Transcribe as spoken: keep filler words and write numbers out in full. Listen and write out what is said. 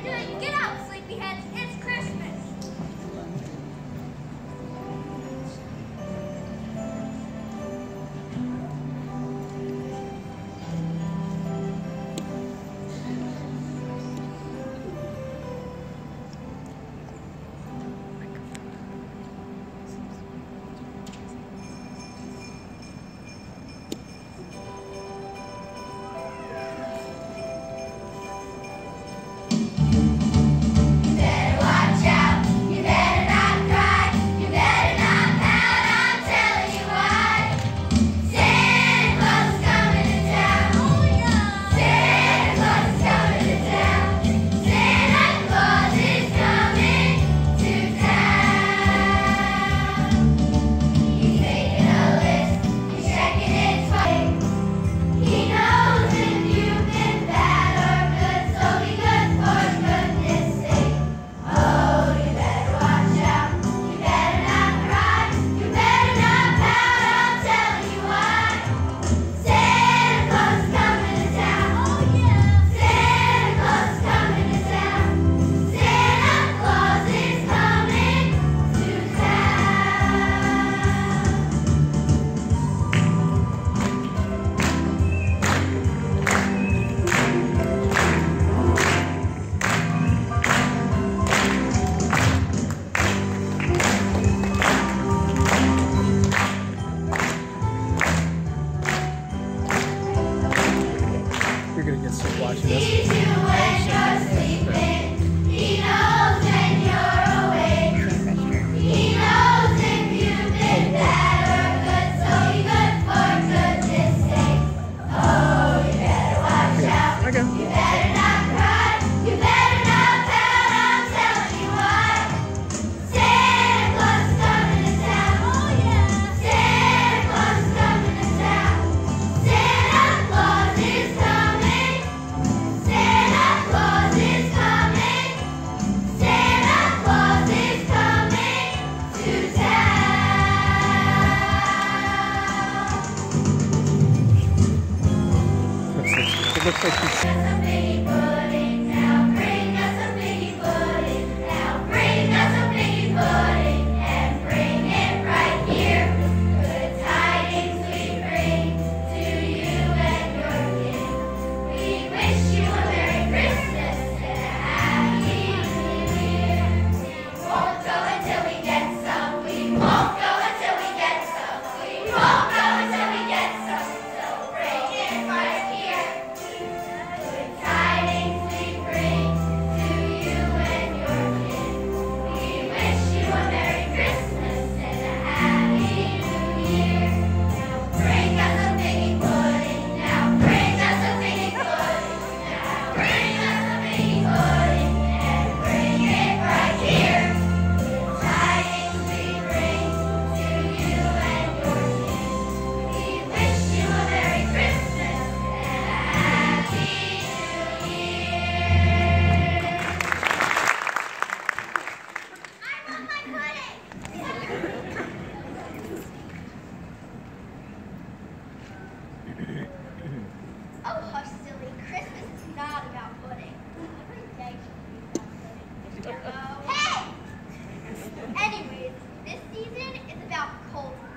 doing? Get up, sleepyheads. It's Christmas. You're gonna get sick watching this. Sees you when you're sleeping. He knows when you're awake. He knows if you've been bad or good, so you good for goodness sake. Oh, you better watch out. Okay. You better not cry. You better not pout. I'm telling you why. Santa Claus is coming to town. Oh yeah. Santa Claus is coming to town. Santa Claus is coming. Santa Claus is coming. Santa Claus is coming to town. Looks like, it looks like she's. Bring us a piggy pudding now. Bring us a piggy pudding now. Bring us a piggy pudding and bring it right here. Good tidings we bring to you and your kin. We wish you a Merry Christmas and a Happy New Year. We won't go until we get some. We won't go until we get some. We won't go until we get some. So bring it right here. Good tidings we bring to you and your kin. We wish you a Merry Christmas and a Happy New Year. Now bring us a piggy pudding. Now bring us a piggy pudding. Now bring us a piggy pudding and bring it right here. Good tidings we bring to you and your kin. We wish you a Merry Christmas and a Happy New Year. I want my pudding. Oh, hush, silly. Christmas is not about pudding. Every day should be about pudding. Hey! Anyways, this season is about cold